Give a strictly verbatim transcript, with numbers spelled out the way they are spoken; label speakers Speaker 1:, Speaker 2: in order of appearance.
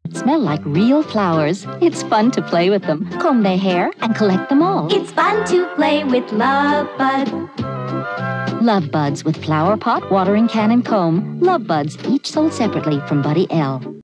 Speaker 1: Smell like real flowers. It's fun to play with them, comb their hair, and collect them all.
Speaker 2: It's fun to play with Luv Buds.
Speaker 1: Luv Buds with flower pot, watering can, and comb. Luv Buds, each sold separately from Buddy L.